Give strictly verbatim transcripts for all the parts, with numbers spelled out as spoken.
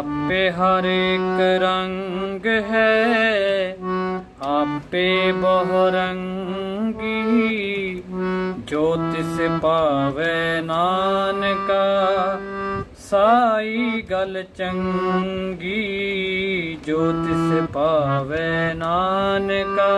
आपे हर एक रंग है, आपे बहुरंगी। जो तिस पावे नानका, साई गल चंगी। जो तिस पावे नानका,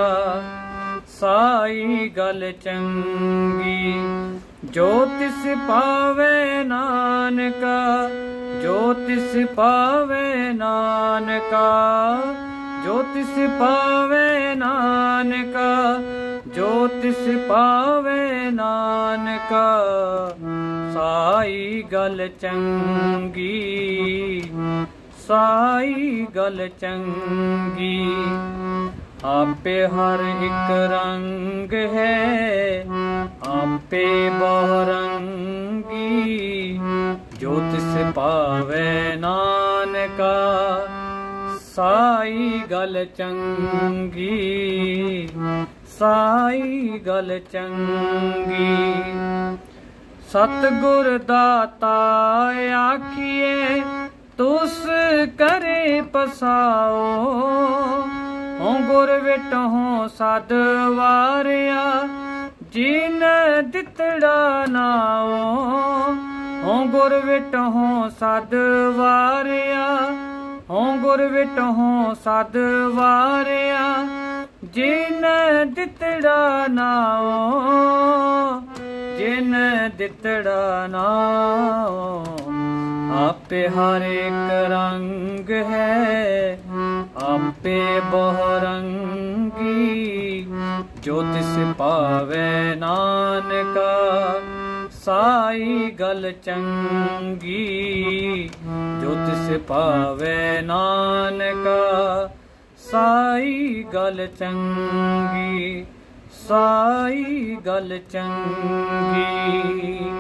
साई गल चंगी। जो तिस पावे नानका, जो तिस पावे नानका। जो तिस पावे नानका, जो तिस पावे नानका। साई गल चंगी, साई गल चंगी। आपे हर एक रंग है, आपे बहुरंगी। जो तिस पावे नानका, साई गल चंगी, साई गल चंगी। सतगुर दाता आखिए, तुस करे पसाओ। हों गुर विटहों सद वारिया, जिन दितड़ा नाओ। हों गुर विटहों सद वारिया, हों गुर विटहों सद वारिया। जिन दितड़ा नाओ, जिन दितड़ा नाओ। आपे हर एक रंग है, आपे बहुरंगी। जो तिस पावे नानका, साई गल चंगी। जो तिस पावे नानका, साई गल चंगी, साई गल चंगी।